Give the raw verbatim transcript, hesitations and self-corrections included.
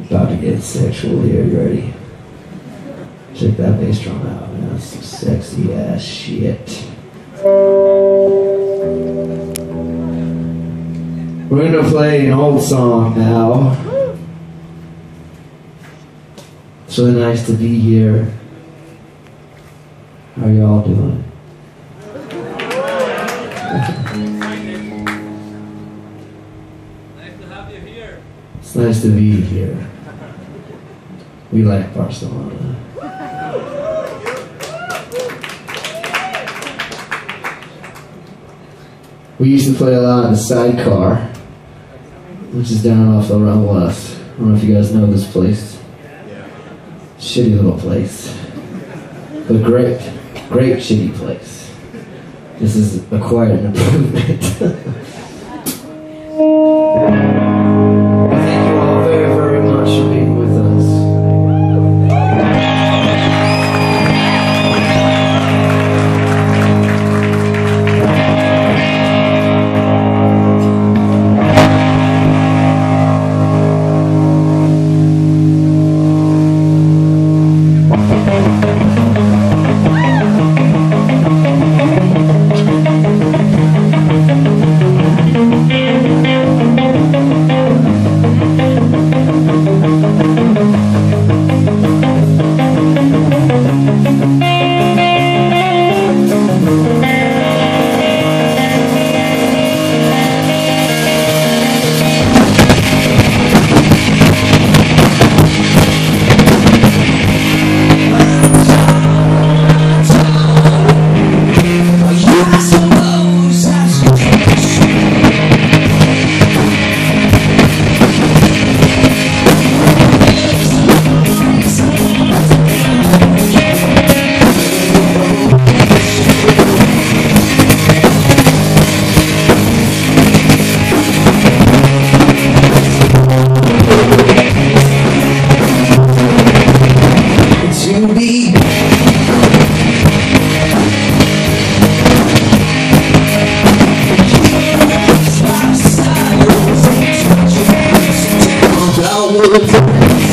About to get sexual here, you ready? Check that bass drum out, man. That's some sexy ass shit. We're gonna play an old song now. It's really nice to be here. How are y'all doing? Nice to have you here. It's nice to be here. We like Barcelona. We used to play a lot in the Sidecar, which is down off the Run West. I don't know if you guys know this place. Shitty little place. But great, great shitty place. This is a quite an improvement. Thank you all very, very much for being with us. With